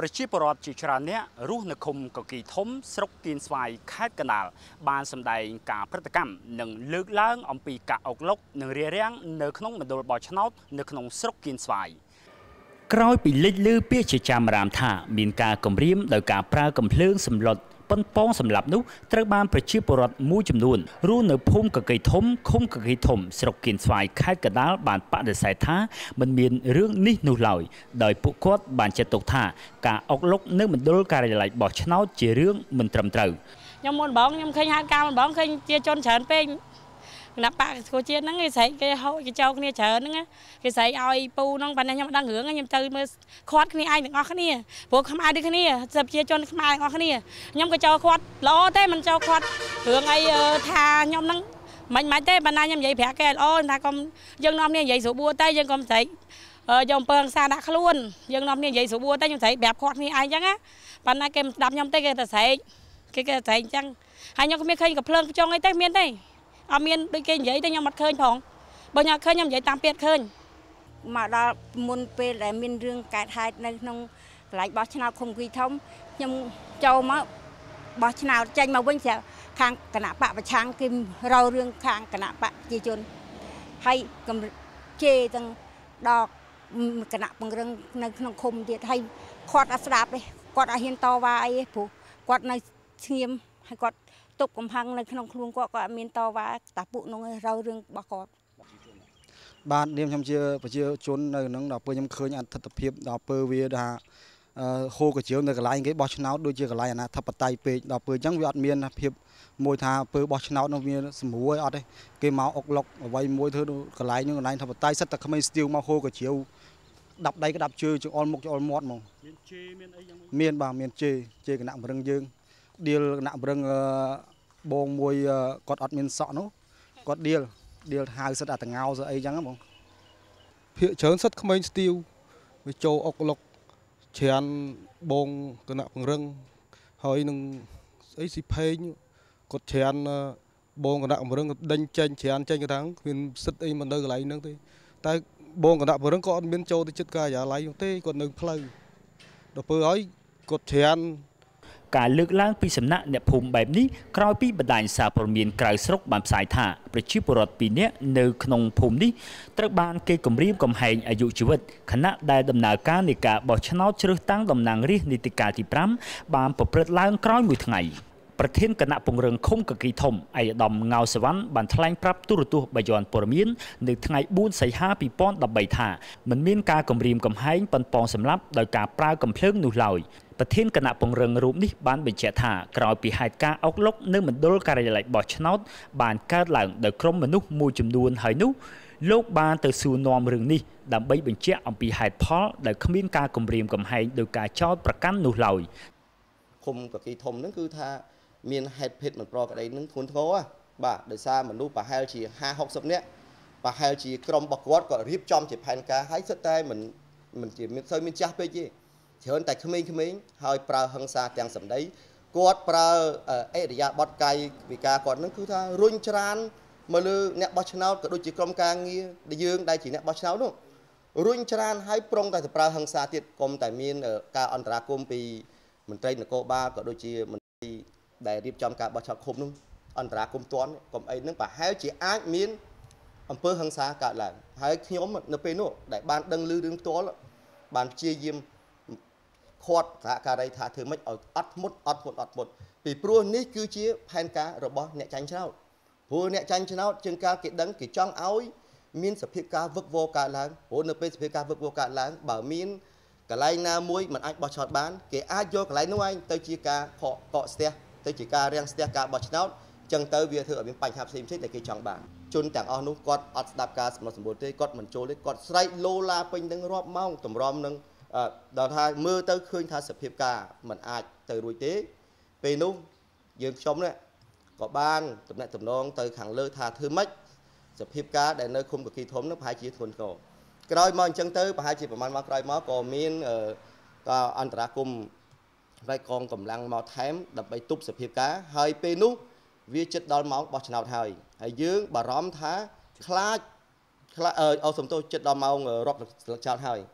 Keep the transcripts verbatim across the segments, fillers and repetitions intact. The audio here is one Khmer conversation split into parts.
ប្រជាពលរដ្ឋជាច្រើនអ្នករស់នៅឃុំកគីធំស្រុកគៀនស្វាយខេត្តកណ្ដាលបានសម្ដែងការប្រតិកម្មនិងលើកឡើងអំពីការអុកឡុកនិងរារាំងនៅក្នុងមណ្ឌលបោះឆ្នោតនៅក្នុងស្រុកគៀនស្វាយក្រោយពីលេចឮពាក្យជាចាំរាមថាមានការគំរាមដោយការប្រើកំភ្លើងសម្លុតប៉ុនប៉ងសម្រាប់នោះត្រូវបានប្រជាពលរដ្ឋមួយចំនួនរស់នៅភូមិកកីធំឃុំកកីធំស្រុកគៀនស្វាយខេត្តកណ្ដាលបានបដិសេធថាមិនមានរឿងនេះនោះឡើយដោយពួកគាត់បានចាត់ទុកថាការអុកឡុកនៅមណ្ឌលការិយាល័យបោះឆ្នោតជារឿងមិនត្រឹមត្រូវខ្ញុំមុនបងខ្ញុំឃើញហេតុការណ៍មុនបងឃើញជាជនច្រើនពេកគណៈបកស្គរជាតិហ្នឹងគេស្រែកគេហៅគេចោលគ្នាច្រើនហ្នឹងគេស្រែកឲ្យពូហ្នឹងប៉ុន្តែខ្ញុំមិនដឹងរឿងខ្ញុំទៅមើលខាត់គ្នាឯងទាំងអស់គ្នាព្រោះខ្មែរដូចគ្នាប្រជាជនខ្មែរទាំងអស់គ្នាខ្ញុំក៏ចោលខាត់ល្អទេមិនចោលខាត់រឿងអីថាខ្ញុំហ្នឹងមិនមិនទេបណ្ណាខ្ញុំនិយាយប្រាប់គេល្អថាកុំយើងនាំគ្នានិយាយស្រួលបួតែយើងកុំស្រែកយកអំពើហិង្សាដាក់ខ្លួនយើងនាំគ្នានិយាយស្រួលបួតែខ្ញុំស្រែកប្រាប់ខាត់គ្នាឯងអញ្ចឹងណាប៉ុន្តែគេមិនស្ដាប់ខ្ញុំទេគេតែស្រែកគេគេស្រែកអញ្ចឹងហើយខ្ញុំក៏មានឃើញកំភ្លើងខ្ចុងអីទេមានទេអត់មានដូចគេនិយាយតែខ្ញុំអត់ឃើញផងបើខ្ញុំឃើញខ្ញុំនិយាយតាមពាក្យឃើញមកដល់មុនពេលដែលមានរឿងកើតហេតុនៅក្នុងកន្លែងបោះឆ្នោតឃុំគីធំខ្ញុំចូលមកបោះឆ្នោតចេញមកវិញស្រាប់ខាងគណៈបកប្រឆាំងគេរោរឿងខាងគណៈបកប្រជាជនហើយកំជេរទាំងដកគណៈពង្រឹងនៅក្នុងឃុំទៀតហើយគាត់អត់ស្ដាប់ទេគាត់អត់ហ៊ានតវ៉ាអីទេព្រោះគាត់នៅស្ងៀមហើយគាត់ទុកកំហឹងនៅក្នុងខ្លួនគាត់គាត់អត់មានតវ៉ាតាពួកនោះរោរឿងរបស់គាត់បាទនាមខ្ញុំជាប្រជាជននៅក្នុងដល់ពេលខ្ញុំឃើញអត្ថិភាពដល់ពេលវាថាហូរកជ្រៀវនៅកន្លែងគេបោះឆ្នោតដូចជាកន្លែងអាណាធិបតេយ្យពេកដល់ពេលអញ្ចឹងវាអត់មានភាពមួយថាពេលបោះឆ្នោតនោះវាសម្រួលអត់ទេគេមកអុកឡុកអ្វីមួយធ្វើកន្លែងនោះកន្លែងធិបតេយ្យសិតតែក្មេងស្ទៀវមកហូរកជ្រៀវដាប់ដៃក្តាប់ជើងចង្អុលមុខចង្អុលមាត់ហ្មងមានជេមានអីយ៉ាងមានបាទមានជេជេគណៈបរឹងយើងឌៀលគណៈបរឹងបងមួយគាត់អត់មានសក់នោះគាត់ឌៀលឌៀលហៅសិតអាតងោស្អីចឹងបងភាកច្រើនសិតក្មេងស្ទៀវវាចូលអុកឡុកច្រើនបងគណៈពង្រឹងហើយនឹងស្អីស៊ីផេងគាត់ច្រើនបងគណៈពង្រឹងដេញចេញច្រើនចេញគាត់ថាមានសិតអីមិននៅកន្លែងហ្នឹងទេតែបងគណៈពង្រឹងក៏អត់មានចូលទៅចិត្តការិយាល័យនោះទេគាត់នៅផ្លូវដល់ពេលហើយគាត់ច្រើនការលើកឡើងពីសំណាក់អ្នកភូមិបែបនេះក្រោយពីបណ្ដាញសារព័ត៌មានក្រៅស្រុកបានផ្សាយថាប្រជាពលរដ្ឋពីរនាក់នៅក្នុងភូមិនេះត្រូវបានគេគំរាមកំហែងអាយុជីវិតខណៈដែលដំណើរការនៃការបោះឆ្នោតជ្រើសតាំងតំណាងរាស្ត្រនីតិកាលទីប្រាំបានប្រព្រឹត្តឡើងក្រោយមួយថ្ងៃប្រធានគណៈពង្រឹងឃុំកគីធំអាយដាមងៅសវណ្ណបានថ្លែងប្រាប់ទូរទស្សន៍បាយ័នព័ត៌មាននៅថ្ងៃបួនសីហាពីរពាន់ដប់បីថាមិនមានការគំរាមកំហែងប៉ុនប៉ងសម្លាប់ដោយការប្រើកំភ្លើងនោះឡើយប្រធានគណៈពង្រឹងរូបនេះបានបញ្ជាក់ថាក្រោយពីហេតុការណ៍អុកឡុកនៅមណ្ឌលការិយាល័យបោះឆ្នោតបានកើតឡើងដោយក្រុមមនុស្សមួយចំនួនហើយនោះលោកបានទៅសួរនាំរឿងនេះដើម្បីបញ្ជាក់អំពីហេតុផលដែលគ្មានការគំរាមកំហែងដោយការចោទប្រកាន់នោះឡើយឃុំកគីធំហ្នឹងគឺថាមានហេតុភេទមិនប្រក្រតីនឹងធ្ងន់ធ្ងរបាទដោយសារមនុស្សប្រហែលជាហាហុកសិបនាក់ប្រហែលជាក្រុមរបស់គាត់ក៏រៀបចំជាផែនការហើយសិតតែមិនមិនជាមានសូវមានចាស់ពេកទេច្រើនតែក្មេងៗហើយប្រើហិង្សាទាំងសម្ដីគាត់ប្រើអេរិយាបថកាយវិការគាត់នឹងគឺថារុញច្រានមកលើអ្នកបោះឆ្នោតក៏ដូចជាក្រុមការងារដែលយើងដែលជាអ្នកបោះឆ្នោតនោះរុញច្រានហើយប្រុងតែទៅប្រើហិង្សាទៀតកុំតែមានការអន្តរាគមន៍ពីមន្ត្រីនគរបាលក៏ដូចជាមន្ត្រីដែលរៀបចំការបោះឆ្នោតឃុំនោះអន្តរាគមន៍ទាន់កុំអីនឹងប្រហែលជាអាចមានអំពើហិង្សាកើតឡើងហើយខ្ញុំនៅពេលនោះដែលបានដឹងឮរឿងផ្ទាល់បានព្យាយាមខាត់សហការីថាធ្វើម៉េចឲ្យអត់ធ្មត់អត់ធ្មត់អត់ធ្មត់ពីព្រោះនេះគឺជាផែនការរបស់អ្នកចាញ់ឆ្នោតព្រោះអ្នកចាញ់ឆ្នោតជាងការគេដឹងគេចង់ឲ្យមានសភាពការវឹកវរកើតឡើងព្រោះនៅពេលសភាពការវឹកវរកើតឡើងបើមានកន្លែងណាមួយមិនអាចបោះឆ្នោតបានគេអាចយកកន្លែងនោះឯងទៅជាការខកកកស្ទះទៅជាការរាំងស្ទះការបោះឆ្នោតចឹងទៅវាធ្វើឲ្យមានបញ្ហាផ្សេងៗដែលគេចង់បានជនទាំងអស់នោះគាត់អត់ស្ដាប់ការសំណុំសម្បូរទេគាត់មិនចូលទេគាត់ស្រែកលោឡាពេញនឹងរាប់ម៉ោងតម្រាំនឹងដល់ថាមើលទៅឃើញថាសភាពការมันអាចទៅរួចទេពេលនោះយើងខ្ញុំនេះក៏បានតំណែងតំណងទៅខាងលើថាធ្វើម៉េចសភាពការដែលនៅឃុំកគីធំនោះប្រហែលជាធ្ងន់ធ្ងរក្រោយមកអញ្ចឹងទៅប្រហែលជាប្រហែលមកក្រោយមកក៏មានការអន្តរាគមន៍វាយកងកម្លាំងមកថែមដើម្បីទប់សភាពការហើយពេលនោះវាចិត្តដល់ម៉ោងបោះឆ្នោតហើយហើយយើងបារម្ភថាខ្លាចខ្លាចអឺសំទោសចិត្តដល់ម៉ោងរាប់ស្លឹកចោលហើយអ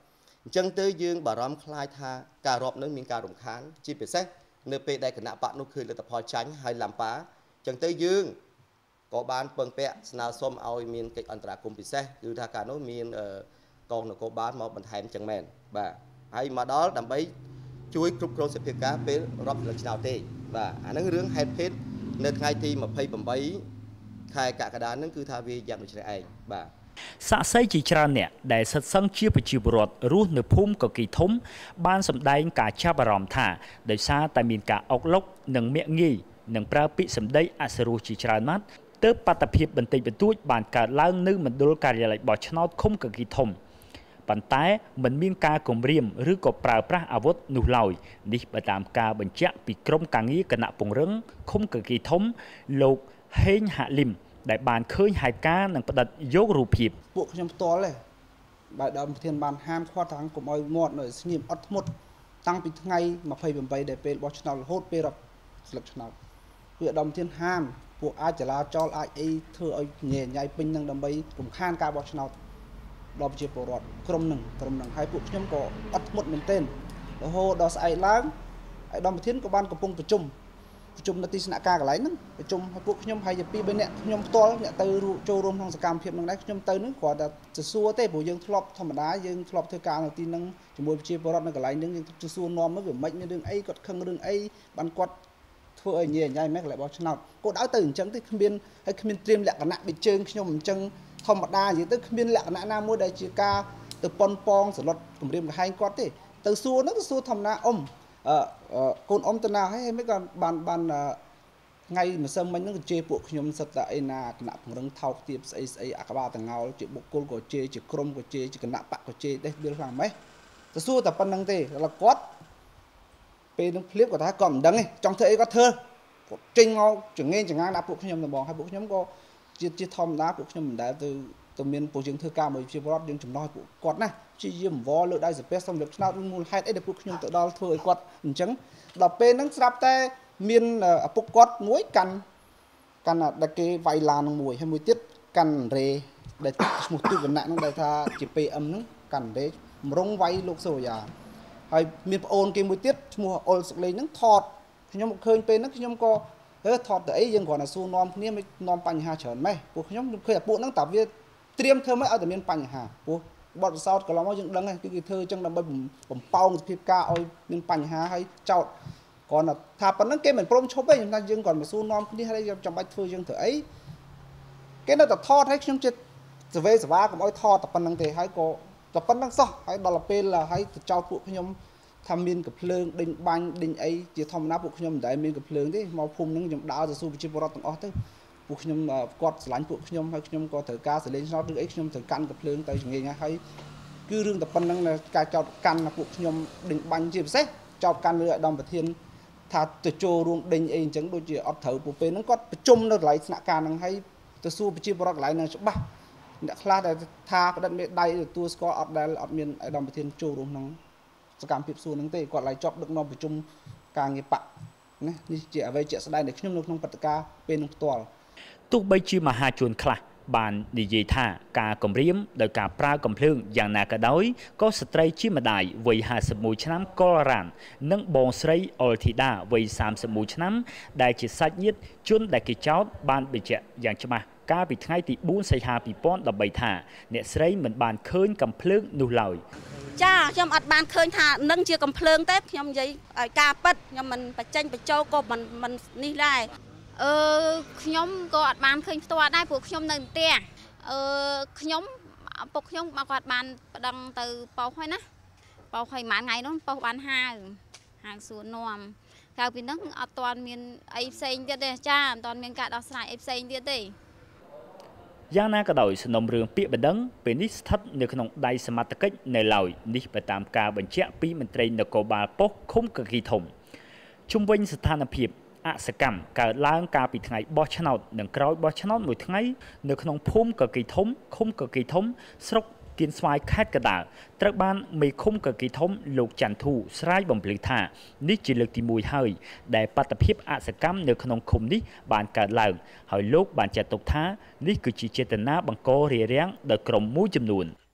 ចឹងទៅយើងបារម្ភខ្លាចថាការរាប់នឹងមានការរំខានជាពិសេសនៅពេលដែលគណៈបកនោះឃើញលទ្ធផលចាញ់ហើយឡាំប៉ាចឹងទៅយើងក៏បានពឹងពាក់ស្នើសុំឲ្យមានកិច្ចអន្តរាគមន៍ពិសេសគឺថាការនោះមានកងនគរបាលមកបន្ថែមចឹងមែនបាទហើយមកដល់ដើម្បីជួយគ្រប់គ្រងសភាពការពេលរាប់លើកឆ្នោតទេបាទអាហ្នឹងរឿងហេតុភេទនៅថ្ងៃទីម្ភៃប្រាំបីខែកក្កដាហ្នឹងគឺថាវាយ៉ាងដូចនេះឯងបាទសាក់សីជាច្រើនអ្នកដែលសិតសឹងជាប្រជាពលរដ្ឋរស់នៅភូមិកគីធំបានសម្ដែងការចាប់អារម្មណ៍ថាដោយសារតែមានការអុកឡុកនិងមាក់ងាយនិងប្រើពាក្យសម្ដីអសរោះជាច្រើនម៉ាត់ទើបបាតុភិបបន្តិចបន្តួចបានកើតឡើងនៅមណ្ឌលការិយាល័យបោះឆ្នោតឃុំកគីធំប៉ុន្តែមិនមានការគំរាមឬក៏ប្រើប្រាស់អាវុធនោះឡើយនេះបើតាមការបញ្ជាក់ពីក្រុមការងារគណៈពង្រឹងឃុំកគីធំលោកហេងហាក់លឹមដែលបានឃើញហេតុការណ៍និងផ្ដិតយករូបភាពពួកខ្ញុំផ្ទាល់ទេបើដើមប្រធានបានហាមឃាត់ថាកុំឲ្យមាត់នៅស្ងៀមអត់ធ្មត់តាំងពីថ្ងៃម្ភៃប្រាំបីដែលពេលបោះឆ្នោតរហូតពេលរាប់ស្លឹកឆ្នោតគឺដើមប្រធានហាមពួកអាចចលាចលអាចអីធ្វើឲ្យញ៉ែញ៉ៃពេញនឹងដើម្បីរំខានការបោះឆ្នោតដល់ប្រជាពលរដ្ឋក្រុមនឹងក្រុមនឹងហើយពួកខ្ញុំក៏អត់ធ្មត់មែនទែនរហូតដល់ស្អែកឡើងហើយដើមប្រធានក៏បានកំពុងប្រជុំប្រជុំនៅទីស្នាក់ការកន្លែងហ្នឹងប្រជុំឲ្យពួកខ្ញុំហើយជាពីរបីនាក់ខ្ញុំផ្ទាល់អ្នកទៅចូលរួមក្នុងសកម្មភាពហ្នឹងដែរខ្ញុំទៅហ្នឹងគ្រាន់តែទៅសួរទេព្រោះយើងធ្លាប់ធម្មតាយើងធ្លាប់ធ្វើការនៅទីហ្នឹងជាមួយប្រជាពលរដ្ឋនៅកន្លែងហ្នឹងយើងទៅសួរនាំមកវាមិនមានរឿងអីគាត់ខឹងរឿងអីបានគាត់ធ្វើឲ្យញ៉ែញ៉ៃម៉េចកន្លែងបោះឆ្នោតគាត់ឲ្យទៅអញ្ចឹងទេគ្មានហើយគ្មានត្រៀមលក្ខណៈបិជើងខ្ញុំអញ្ចឹងធម្មតានិយាយទៅគ្មានលក្ខណៈណាមួយដែលជាការទៅប៉ុនប៉ងសន្លត់គម្រាមកំហែងគាត់ទេទៅសួរហ្នឹងទៅសួរធម្មតាអ៊ំអឺកូនអ៊ំតាណាហើយមិនក៏បានបានថ្ងៃម្សិលមិញហ្នឹងក៏ជេរពួកខ្ញុំសិតតែឯណាគណៈពង្រឹងថោកទាបស្អីស្អីអក្បាលតងោលជាបុគ្គលក៏ជេរជាក្រុមក៏ជេរជាគណៈបកក៏ជេរដេះដៀលខ្លាំងម៉េះទៅសួរតែប៉ុណ្្នឹងទេដល់គាត់ពេលនឹងភ្លាបគាត់ថាគាត់មិនដឹងទេចង់ធ្វើអីគាត់ធ្វើគាត់ចេញមកចងេងចងាងដាក់ពួកខ្ញុំទៅបងហើយពួកខ្ញុំក៏ជាជាធម្មតាពួកខ្ញុំមិនដែលទៅទៅមានពួកយើងធ្វើការមួយជាពលរដ្ឋយើងចំណោះពួកគាត់ណាជាយាមអង្វរលើដៃសាពះសុំលើកឆ្នោតមូលហេតុអីដែលពួកខ្ញុំទៅដល់ធ្វើឲ្យគាត់អញ្ចឹងដល់ពេលហ្នឹងស្រាប់តែមានឪពុកគាត់មួយកាន់កាន់ដែលគេវាយឡាននឹងមួយហើយមួយទៀតកាន់រេដែលឈ្មោះទូវណ្ណៈហ្នឹងដែលថាជា pê em ហ្នឹងកាន់រេម្រងវាយលោកសូរយ៉ាហើយមានប្អូនគេមួយទៀតឈ្មោះអុលសុកលេងហ្នឹងថតខ្ញុំឃើញពេលហ្នឹងខ្ញុំក៏ហឺថតទៅអីយើងគ្រាន់តែសួរនាំគ្នាមិននាំបញ្ហាច្រើនម៉េះពួកខ្ញុំឃើញតែពួកហ្នឹងតែវាត្រៀមធ្វើម៉េចឲ្យតែមានបញ្ហាព្រោះបទពិសោធន៍កន្លងមកយើងដឹងហើយគឺគេធ្វើអញ្ចឹងដើម្បីបំផោងសភាពការឲ្យមានបញ្ហាហើយចោតគ្រាន់តែថាប៉ុណ្្នឹងគេមិនព្រមឈប់ទេខ្ញុំថាយើងគ្រាន់តែសួរនាំគ្នាហើយចាំបាច់ធ្វើយើងធ្វើអីគេនៅតែថតឲ្យខ្ញុំចិត្តសវេសវាកុំឲ្យថតតែប៉ុណ្្នឹងទេហើយក៏តែប៉ុណ្្នឹងសោះហើយដល់ពេលហើយទៅចោតពួកខ្ញុំថាមានកំភ្លើងដេញបាញ់ដេញអីជាធម្មតាពួកខ្ញុំមិនដែលមានកំភ្លើងទេមកភូមិហ្នឹងខ្ញុំដើរទៅសួរប្រជាពលរដ្ឋទាំងអស់ទៅពួកខ្ញុំគាត់ស្រឡាញ់ពួកខ្ញុំហើយខ្ញុំក៏ត្រូវការសលេងឆ្នោតឬអីខ្ញុំត្រូវកាន់កំភ្លើងទៅជំនាញហើយគឺរឿងតែប៉ុណ្្នឹងការចោតកាន់ពួកខ្ញុំដេញបាញ់ជាពិសេសចោតកាន់លើអាដាមប្រធានថាទៅចូលរួមដេញអីអញ្ចឹងដូចជាអត់ត្រូវពួកពេលហ្នឹងគាត់ប្រជុំនៅកន្លែងស្នាក់ការហ្នឹងហើយទៅសួរប្រជាពលរដ្ឋកន្លែងហ្នឹងច្បាស់អ្នកខ្លះដែលថាផ្ដិតមេដៃទទួលស្គាល់អត់ដែលអត់មានអាដាមប្រធានចូលរួមក្នុងសកម្មភាពសួរហ្នឹងទេគាត់ឡៃជាប់ដឹកនាំប្រជុំការងារបកណានេះជាអ្វីជាក់ស្ដែងដែលខ្ញុំនៅក្នុងព្រឹត្តិការណ៍ពេលនោះផ្ទាល់ទោះបីជាមហាជនខ្លះបាននិយាយថាការគំរាមដោយការប្រើកំភ្លើងយ៉ាងណាក៏ដោយក៏ស្ត្រីជាម្ដាយវ័យห้าสิบเอ็ดឆ្នាំកុលរ៉ាននិងបងស្រីអុលធីដាវ័យสามสิบเอ็ดឆ្នាំដែលជាសាច់ញាតិជនដែលគេចោទបានបញ្ជាក់យ៉ាងច្បាស់កាលពីថ្ងៃទីបួនសីហាពីរពាន់ដប់បីថាអ្នកស្រីមិនបានឃើញកំភ្លើងនោះឡើយចាខ្ញុំអត់បានឃើញថានឹងជាកំភ្លើងទេខ្ញុំនិយាយឲ្យការពិតខ្ញុំមិនបញ្ចេញបញ្ចូលក៏មិនមិននេះដែរអឺខ្ញុំក៏អត់បានឃើញផ្ទាល់ដែរព្រោះខ្ញុំនៅផ្ទះអឺខ្ញុំពុកខ្ញុំមកគាត់បានប្តឹងទៅប៉ោះហើយណាប៉ោះហើយមួយថ្ងៃនោះប៉ោះបានហៅហៅសួរនាំក្រៅពីហ្នឹងអត់ទាន់មានអីផ្សេងទៀតទេចាអត់ទាន់មានការដោះស្រាយអីផ្សេងទៀតទេយ៉ាងណាក៏ដោយសំណុំរឿងពាក្យបណ្ដឹងពេលនេះស្ថិតនៅក្នុងដៃសមត្ថកិច្ចនៅឡើយនេះបើតាមការបញ្ជាក់ពីមន្ត្រីនគរបាលប៉ុស្តិ៍ឃុំកគីធំជុំវិញស្ថានភាពអសកម្មកើតឡើងកាលពីថ្ងៃបោះឆ្នោតនិងក្រោយបោះឆ្នោតមួយថ្ងៃនៅក្នុងភូមិកគីធំឃុំកគីធំស្រុកគៀនស្វាយខេត្តកណ្ដាលត្រូវបានមេឃុំកគីធំលោកច័ន្ទធូស្រាយបំភ្លឺថានេះជាលើកទីមួយហើយដែលបាតុភិបអសកម្មនៅក្នុងឃុំនេះបានកើតឡើងហើយលោកបានចាត់ទុកថានេះគឺជាចេតនាបង្ករារាំងដល់ក្រុមមួយចំនួន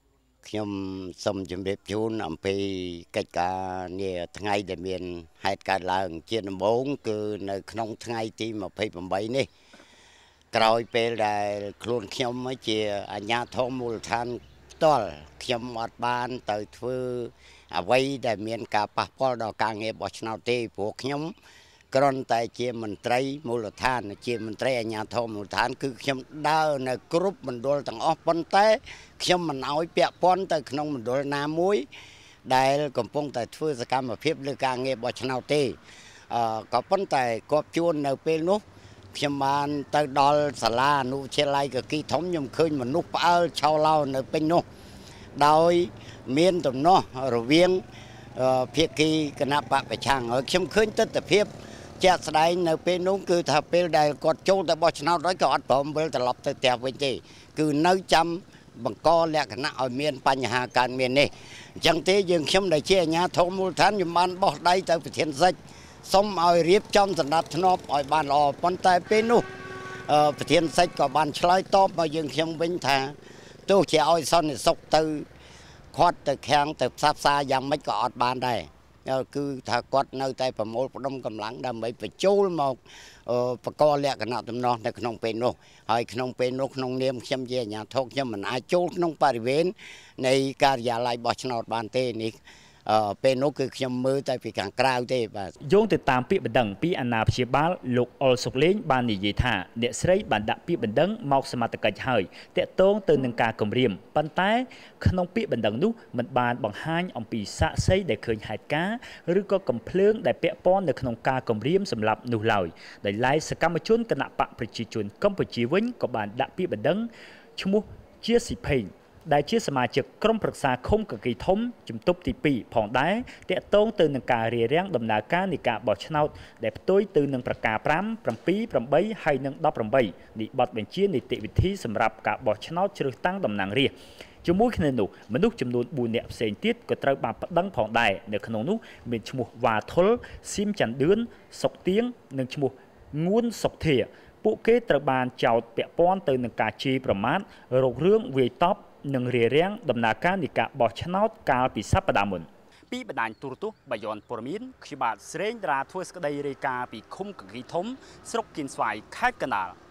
ខ្ញុំសូមជម្រាបជូនអំពីកិច្ចការងារថ្ងៃដែលមានហេតុកើតឡើងជាដំបូងគឺនៅក្នុងថ្ងៃទីยี่สิบแปดនេះក្រោយពេលដែលខ្លួនខ្ញុំជាអាជ្ញាធរមូលដ្ឋានផ្ទាល់ខ្ញុំអត់បានទៅធ្វើអ្វីដែលមានការប៉ះពាល់ដល់ការងារបោះឆ្នោតទេព្រោះខ្ញុំគ្រាន់តែជាមន្ត្រីមូលដ្ឋានជាមន្ត្រីអាជ្ញាធរមូលដ្ឋានគឺខ្ញុំដើរនៅគ្រប់មណ្ឌលទាំងអស់ប៉ុន្តែខ្ញុំមិនអោយពាក់ព័ន្ធទៅក្នុងមណ្ឌលណាមួយដែលកំពុងតែធ្វើសកម្មភាពលើការងារបោះឆ្នោតទេអឺក៏ប៉ុន្តែគាត់ជួននៅពេលនោះខ្ញុំបានទៅដល់សាលាអនុវិទ្យាល័យកគីធំខ្ញុំឃើញមនុស្សផ្អើលឆោឡោនៅពេញនោះដោយមានទំនាស់រវាងភាគីគណៈបកប្រឆាំងហើយខ្ញុំឃើញទស្សនវិជ្ជាជាក់ស្ដែងនៅពេលនោះគឺថាពេលដែលគាត់ចូលទៅបោះឆ្នោតហើយក៏អត់ព្រមវិលត្រឡប់ទៅផ្ទះវិញទេគឺនៅចាំបង្កលក្ខណៈឲ្យមានបញ្ហាកើតមាននេះអញ្ចឹងទេយើងខ្ញុំដែលជាអាជ្ញាធរមូលដ្ឋានខ្ញុំបានបោះដៃទៅប្រធានសិទ្ធិសូមឲ្យរៀបចំសម្ដាប់ធ្នាប់ឲ្យបានល្អប៉ុន្តែពេលនោះប្រធានសិទ្ធិក៏បានឆ្លើយតបមកយើងខ្ញុំវិញថាទោះជាឲ្យសន្តិសុខទៅខាត់ទៅខាំងទៅផ្សះផ្សាយ៉ាងម៉េចក៏អត់បានដែរគឺថាគាត់នៅតែប្រមូលផ្ដុំកម្លាំងដើម្បីបញ្ចូលមកបកលក្ខណៈដំណោះនៅក្នុងពេលនោះហើយក្នុងពេលនោះក្នុងនាមខ្ញុំជាអាជ្ញាធរខ្ញុំមិនអាចចូលក្នុងបរិវេណនៃការិយាល័យបោះឆ្នោតបានទេនេះពេលនោះគឺខ្ញុំមើលតែពីខាងក្រៅទេបាទយោងទៅតាមពាក្យបណ្ដឹងពីអាណាព្យាបាលលោកអុលសុកលេងបាននិយាយថាអ្នកស្រីបានដាក់ពាក្យបណ្ដឹងមកសមត្ថកិច្ចហើយតាក់ទងទៅនឹងការគំរាមប៉ុន្តែក្នុងពាក្យបណ្ដឹងនោះមិនបានបង្ហាញអំពីសាក្សីដែលឃើញហេតុការណ៍ឬក៏កំភ្លើងដែលពាក់ព័ន្ធនៅក្នុងការគំរាមសម្រាប់នោះឡើយដោយឡែកសកម្មជនគណៈបកប្រជាជនកម្ពុជាវិញក៏បានដាក់ពាក្យបណ្ដឹងឈ្មោះជាស៊ីផេងដែលជាសមាជិកក្រុមប្រឹក្សាឃុំកគីធំជំទប់ទីពីរផងដែរតាក់ទងទៅនឹងការរារាំងដំណើរការនៃការបោះឆ្នោតដែលផ្ទុយទៅនឹងប្រការfive, seven, eightហើយនិងeighteenនៃបទបញ្ជានីតិវិធីសម្រាប់ការបោះឆ្នោតជ្រើសតាំងតំណាងរាស្ត្រជាមួយគ្នានោះមនុស្សចំនួនfourនាក់ផ្សេងទៀតក៏ត្រូវបានប្តឹងផងដែរនៅក្នុងនោះមានឈ្មោះវ៉ាធុលស៊ីមច័ន្ទឌឿនសុកទៀងនិងឈ្មោះងួនសុកធាពួកគេត្រូវបានចោទពាក់ព័ន្ធទៅនឹងការជេរប្រមាថរោគរឿងវាយតប់និងរារាំងដំណើរការនៃការបោះឆ្នោតកាលពីសប្តាហ៍មុនពីបណ្ដាញទូរទស្សន៍បាយ័នព័ត៌មានខ្ញុំបាទស្រេងតារាធ្វើស្ក្តីរាយការណ៍ពីឃុំកគីធំស្រុកគៀនស្វាយខេត្តកណ្ដាល